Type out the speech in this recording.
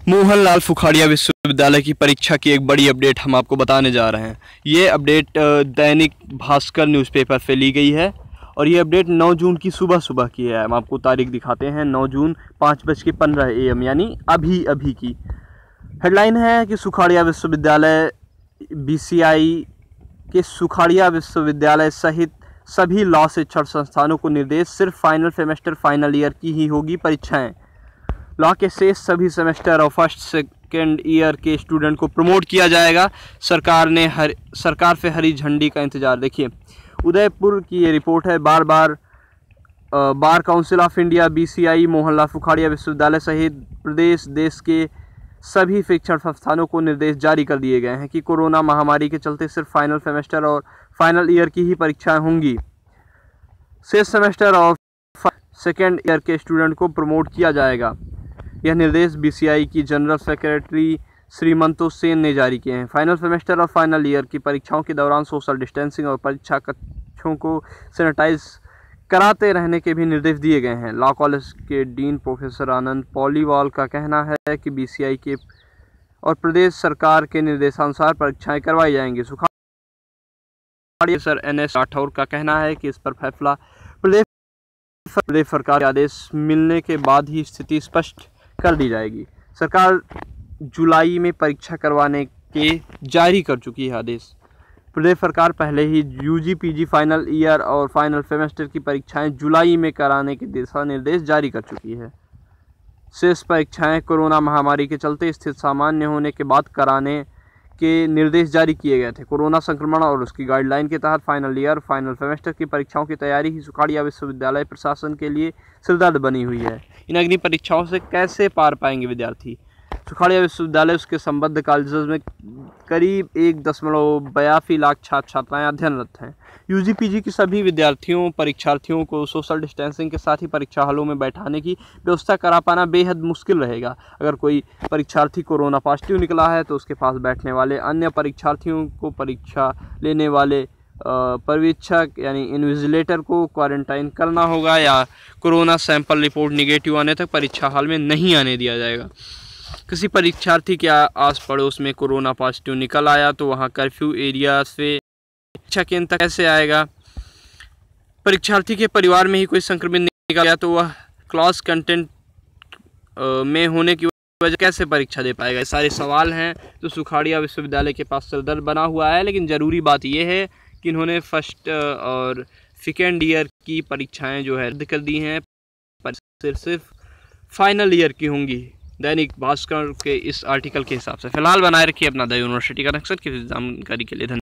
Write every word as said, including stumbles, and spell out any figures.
मोहनलाल सुखाड़िया विश्वविद्यालय की परीक्षा की एक बड़ी अपडेट हम आपको बताने जा रहे हैं। ये अपडेट दैनिक भास्कर न्यूज़पेपर से ली गई है और ये अपडेट नौ जून की सुबह सुबह की है। हम आपको तारीख दिखाते हैं, नौ जून पाँच बज के पंद्रह ए एम यानी अभी अभी की। हेडलाइन है कि सुखाड़िया विश्वविद्यालय बी सी आई के सुखाड़िया विश्वविद्यालय सहित सभी लॉ शिक्षण संस्थानों को निर्देश, सिर्फ फाइनल सेमेस्टर फाइनल ईयर की ही होगी परीक्षाएं। लॉ के शेष सभी सेमेस्टर और फर्स्ट सेकेंड ईयर के स्टूडेंट को प्रमोट किया जाएगा। सरकार ने हर सरकार से हरी झंडी का इंतजार। देखिए, उदयपुर की ये रिपोर्ट है। Bar bar bar council of India B C I Mohanlal Sukhadia विश्वविद्यालय सहित प्रदेश देश के सभी शिक्षण संस्थानों को निर्देश जारी कर दिए गए हैं कि कोरोना महामारी के चलते सिर्फ फाइनल सेमेस्टर और फाइनल ईयर की ही परीक्षाएं होंगी। शेष सेमेस्टर और सेकेंड ईयर के स्टूडेंट को प्रमोट किया जाएगा। यह निर्देश बी सी आई की जनरल सेक्रेटरी श्रीमंतो सेन ने जारी किए हैं। फाइनल सेमेस्टर और फाइनल ईयर की परीक्षाओं के दौरान सोशल डिस्टेंसिंग और परीक्षा कक्षों को सैनिटाइज कराते रहने के भी निर्देश दिए गए हैं। लॉ कॉलेज के डीन प्रोफेसर आनंद पॉलीवाल का कहना है कि बी सी आई के और प्रदेश सरकार के निर्देशानुसार परीक्षाएं करवाई जाएंगी। Sukhadia sir N S Rathore का कहना है कि इस पर फैसला प्रदेश प्रदेश सरकार के आदेश मिलने के बाद ही स्थिति स्पष्ट कर दी जाएगी। सरकार जुलाई में परीक्षा करवाने के जारी कर चुकी है आदेश। प्रदेश सरकार पहले ही U G P G final year और फाइनल सेमेस्टर की परीक्षाएं जुलाई में कराने के दिशा निर्देश जारी कर चुकी है। शेष परीक्षाएं कोरोना महामारी के चलते स्थिति सामान्य होने के बाद कराने के निर्देश जारी किए गए थे। कोरोना संक्रमण और उसकी गाइडलाइन के तहत फाइनल ईयर फाइनल सेमेस्टर की परीक्षाओं की तैयारी ही सुखाड़िया विश्वविद्यालय प्रशासन के लिए सिरदर्द बनी हुई है। इन अग्नि परीक्षाओं से कैसे पार पाएंगे विद्यार्थी? सुखाड़िया विश्वविद्यालय उसके संबद्ध कॉलेजों में करीब एक दशमलव बयासी लाख छात्र छात्राएं अध्ययनरत हैं। यू जी पी जी की सभी विद्यार्थियों परीक्षार्थियों को सोशल डिस्टेंसिंग के साथ ही परीक्षा हॉलों में बैठाने की व्यवस्था करा पाना बेहद मुश्किल रहेगा। अगर कोई परीक्षार्थी कोरोना पॉजिटिव निकला है तो उसके पास बैठने वाले अन्य परीक्षार्थियों को परीक्षा लेने वाले पर्यवेक्षक यानी इन्विजिलेटर को क्वारंटाइन करना होगा या कोरोना सैंपल रिपोर्ट निगेटिव आने तक परीक्षा हॉल में नहीं आने दिया जाएगा। किसी परीक्षार्थी के आस पड़ोस में कोरोना पॉजिटिव निकल आया तो वहां कर्फ्यू एरिया से परीक्षा केंद्र तक कैसे आएगा? परीक्षार्थी के परिवार में ही कोई संक्रमित निकल गया तो वह क्लास कंटेंट में होने की वजह कैसे परीक्षा दे पाएगा? ये सारे सवाल हैं जो सुखाड़िया विश्वविद्यालय के पास सिरदर्द बना हुआ है। लेकिन ज़रूरी बात यह है कि इन्होंने फर्स्ट और सेकेंड ईयर की परीक्षाएं जो है रद्द कर दी हैं, पर सिर्फ सिर्फ फाइनल ईयर की होंगी। दैनिक भास्कर के इस आर्टिकल के हिसाब से। फिलहाल बनाए रखिए अपना द यूनिवर्सिटी कनेक्शन की जानकारी के लिए धन्यवाद।